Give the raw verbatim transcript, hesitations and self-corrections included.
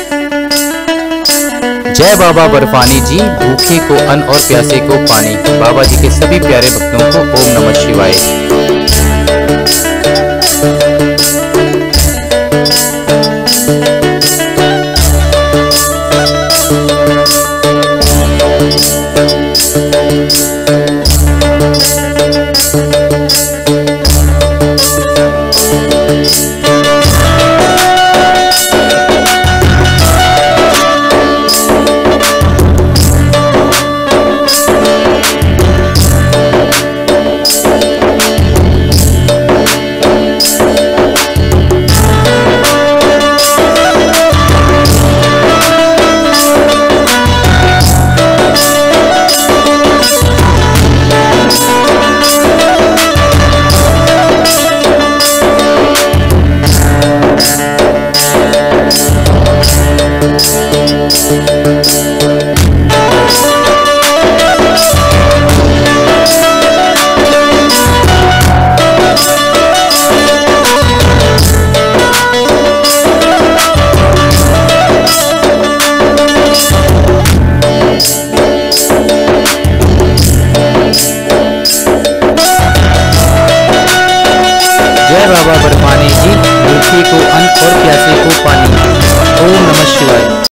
जय बाबा बर्फानी जी, भूखे को अन्न और प्यासे को पानी। बाबा जी के सभी प्यारे भक्तों को ओम नमः शिवाय। जय बाबा बर्फानी जी, भूखे को अन्न और प्यासे को पानी। ओम नमः शिवाय।